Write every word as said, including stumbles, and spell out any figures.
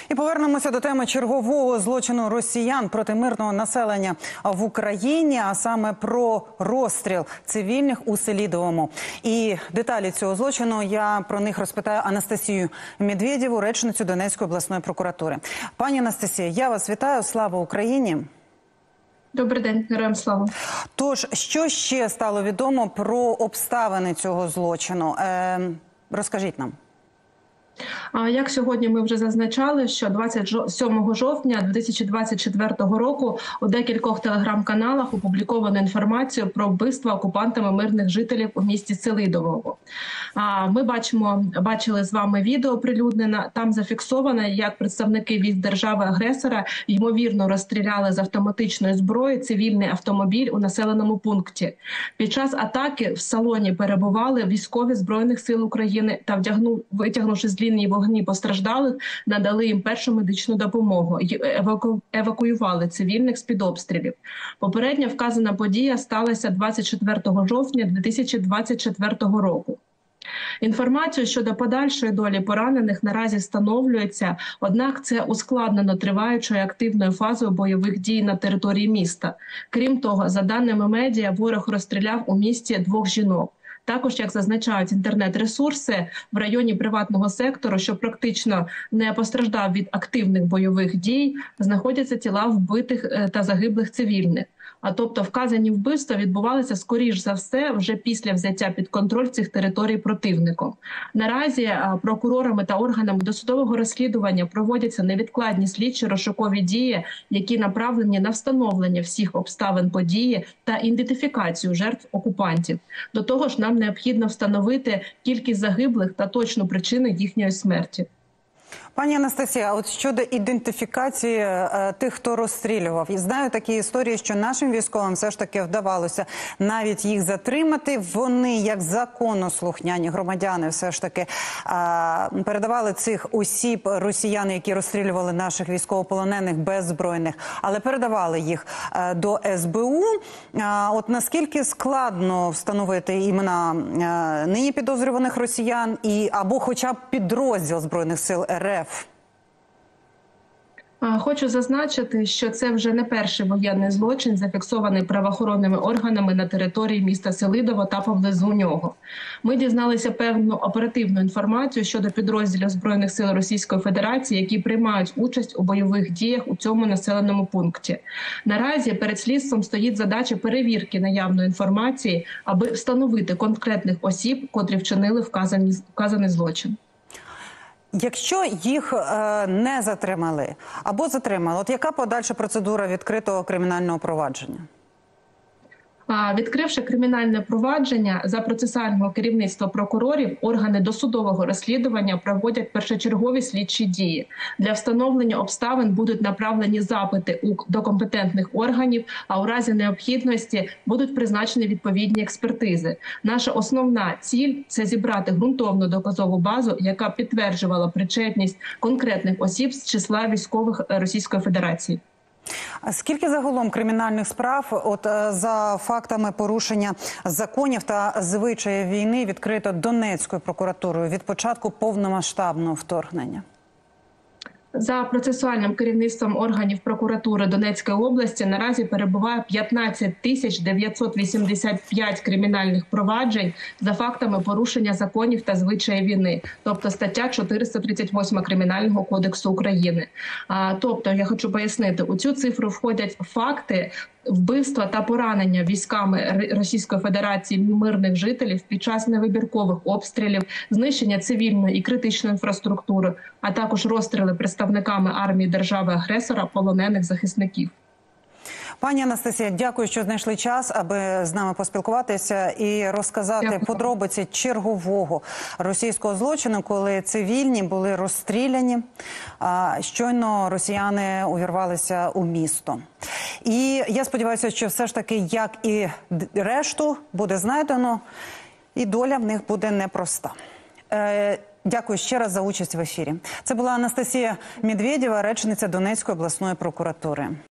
І повернемося до теми чергового злочину росіян проти мирного населення в Україні, а саме про розстріл цивільних у Селидовому. І деталі цього злочину я про них розпитаю Анастасію Медведєву, речницю Донецької обласної прокуратури. Пані Анастасія, я вас вітаю. Слава Україні! Добрий день, героям слава. Тож, що ще стало відомо про обставини цього злочину? Е, розкажіть нам. Як сьогодні ми вже зазначали, що двадцять сьомого жовтня дві тисячі двадцять четвертого року у декількох телеграм-каналах опубліковано інформацію про вбивство окупантами мирних жителів у місті Селидовому. Ми бачимо, бачили з вами відео оприлюднене. Там зафіксовано, як представники військ держави-агресора ймовірно розстріляли з автоматичної зброї цивільний автомобіль у населеному пункті. Під час атаки в салоні перебували військові Збройних сил України та вдягнув, витягнувши з лінії вогні постраждалих, надали їм першу медичну допомогу і еваку... евакуювали цивільних з-під обстрілів. Попередня вказана подія сталася двадцять четвертого жовтня дві тисячі двадцять четвертого року. Інформацію щодо подальшої долі поранених наразі встановлюється, однак це ускладнено триваючою активною фазою бойових дій на території міста. Крім того, за даними медіа, ворог розстріляв у місті двох жінок. Також, як зазначають інтернет-ресурси, в районі приватного сектору, що практично не постраждав від активних бойових дій, знаходяться тіла вбитих та загиблих цивільних. А тобто вказані вбивства відбувалися, скоріш за все, вже після взяття під контроль цих територій противником. Наразі прокурорами та органами досудового розслідування проводяться невідкладні слідчі розшукові дії, які направлені на встановлення всіх обставин події та ідентифікацію жертв окупантів. До того ж, нам необхідно встановити кількість загиблих та точну причину їхньої смерті. Пані Анастасія, от щодо ідентифікації е, тих, хто розстрілював, і знаю такі історії, що нашим військовим все ж таки вдавалося навіть їх затримати. Вони, як законослухняні громадяни, все ж таки е, передавали цих осіб росіян, які розстрілювали наших військовополонених беззбройних, але передавали їх е, до ес бе у. Е, от наскільки складно встановити імена е, нині підозрюваних росіян і або хоча б підрозділ Збройних сил ер еф? Хочу зазначити, що це вже не перший воєнний злочин, зафіксований правоохоронними органами на території міста Селидово та поблизу нього. Ми дізналися певну оперативну інформацію щодо підрозділів Збройних сил Російської Федерації, які приймають участь у бойових діях у цьому населеному пункті. Наразі перед слідством стоїть задача перевірки наявної інформації, аби встановити конкретних осіб, котрі вчинили вказані, вказаний злочин. Якщо їх е, не затримали або затримали, от яка подальша процедура відкритого кримінального провадження? Відкривши кримінальне провадження, за процесуального керівництва прокурорів, органи досудового розслідування проводять першочергові слідчі дії. Для встановлення обставин будуть направлені запити до компетентних органів, а у разі необхідності будуть призначені відповідні експертизи. Наша основна ціль – це зібрати ґрунтовну доказову базу, яка підтверджувала причетність конкретних осіб з числа військових Російської Федерації. Скільки загалом кримінальних справ от за фактами порушення законів та звичаїв війни відкрито Донецькою прокуратурою від початку повномасштабного вторгнення? За процесуальним керівництвом органів прокуратури Донецької області наразі перебуває п'ятнадцять тисяч дев'ятсот вісімдесят п'ять кримінальних проваджень за фактами порушення законів та звичаїв війни, тобто стаття чотириста тридцять восьма Кримінального кодексу України. А, тобто, я хочу пояснити, у цю цифру входять факти вбивства та поранення військами Російської Федерації мирних жителів під час невибіркових обстрілів, знищення цивільної і критичної інфраструктури, а також розстріли представниками армії держави-агресора полонених захисників. Пані Анастасія, дякую, що знайшли час, аби з нами поспілкуватися і розказати дякую. Подробиці чергового російського злочину, коли цивільні були розстріляні, щойно росіяни увірвалися у місто. І я сподіваюся, що все ж таки, як і решту, буде знайдено, і доля в них буде непроста. Дякую ще раз за участь в ефірі. Це була Анастасія Медведєва, речниця Донецької обласної прокуратури.